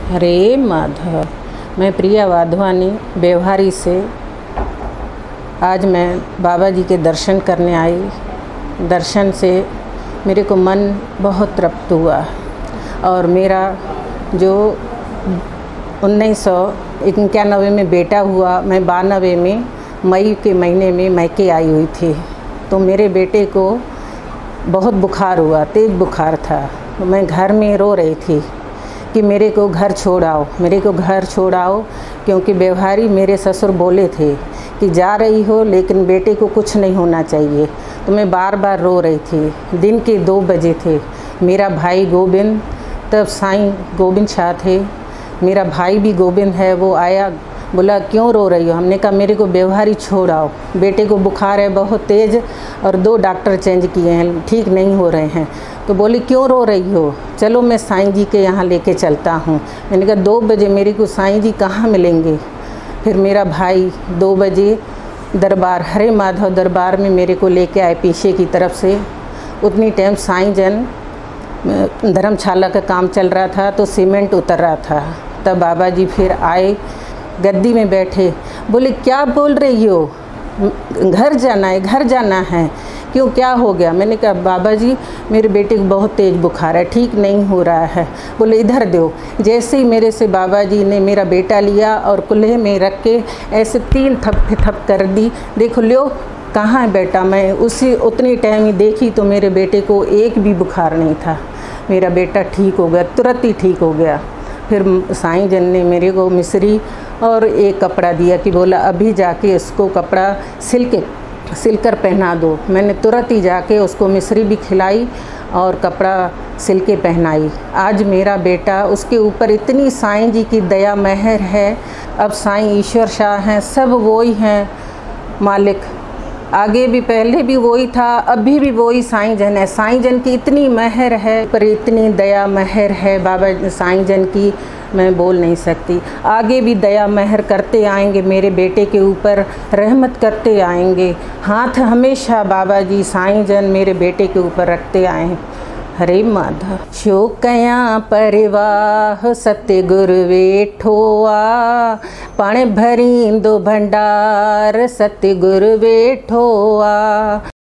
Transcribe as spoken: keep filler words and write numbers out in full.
हरे माधव। मैं प्रिया वाधवानी व्यवहारी से आज मैं बाबा जी के दर्शन करने आई। दर्शन से मेरे को मन बहुत तृप्त हुआ और मेरा जो उन्नीस सौ इक्यानवे में बेटा हुआ, मैं बानवे में मई के महीने में मैके आई हुई थी। तो मेरे बेटे को बहुत बुखार हुआ, तेज़ बुखार था। तो मैं घर में रो रही थी कि मेरे को घर छोड़ आओ, मेरे को घर छोड़ आओ, क्योंकि व्यवहारी मेरे ससुर बोले थे कि जा रही हो लेकिन बेटे को कुछ नहीं होना चाहिए। तो मैं बार बार रो रही थी। दिन के दो बजे थे। मेरा भाई गोविंद, तब साईं गोविंद शाह थे, मेरा भाई भी गोविंद है, वो आया, बोला क्यों रो रही हो। हमने कहा मेरे को व्यवहारी छोड़ आओ, बेटे को बुखार है बहुत तेज़ और दो डॉक्टर चेंज किए हैं, ठीक नहीं हो रहे हैं। तो बोली क्यों रो रही हो, चलो मैं साईं जी के यहाँ लेके चलता हूँ। मैंने कहा दो बजे मेरे को साईं जी कहाँ मिलेंगे। फिर मेरा भाई दो बजे दरबार, हरे माधव दरबार में मेरे को लेके आए पीछे की तरफ से। उतनी टाइम साईं जन धर्मशाला का काम चल रहा था, तो सीमेंट उतर रहा था। तब बाबा जी फिर आए, गद्दी में बैठे, बोले क्या बोल रही हो, घर जाना है, घर जाना है, क्यों क्या हो गया। मैंने कहा बाबा जी मेरे बेटे को बहुत तेज़ बुखार है, ठीक नहीं हो रहा है। बोले इधर दो। जैसे ही मेरे से बाबा जी ने मेरा बेटा लिया और कुल्हे में रख के ऐसे तीन थप्पे थप कर दी, देखो लो कहाँ है बेटा। मैं उसी उतनी टाइम ही देखी तो मेरे बेटे को एक भी बुखार नहीं था। मेरा बेटा ठीक हो गया, तुरंत ही ठीक हो गया। फिर साईं जन ने मेरे को मिश्री और एक कपड़ा दिया कि बोला अभी जाके इसको कपड़ा सिल के सिलकर पहना दो। मैंने तुरंत ही जाके उसको मिश्री भी खिलाई और कपड़ा सिल के पहनाई। आज मेरा बेटा, उसके ऊपर इतनी साईं जी की दया मेहर है। अब साईं ईश्वर शाह हैं, सब वो ही हैं मालिक। आगे भी पहले भी वही था, अभी भी वही साईं जन है। साईं जन की इतनी मेहर है, पर इतनी दया मेहर है बाबा साईं जन की, मैं बोल नहीं सकती। आगे भी दया मेहर करते आएंगे, मेरे बेटे के ऊपर रहमत करते आएंगे। हाथ हमेशा बाबा जी साईं जन मेरे बेटे के ऊपर रखते आए। हरे माधव। शोकया परिवाह सतगुरु वेठोआ, पण भरी दो भंडार सतगुरु वेठोआ।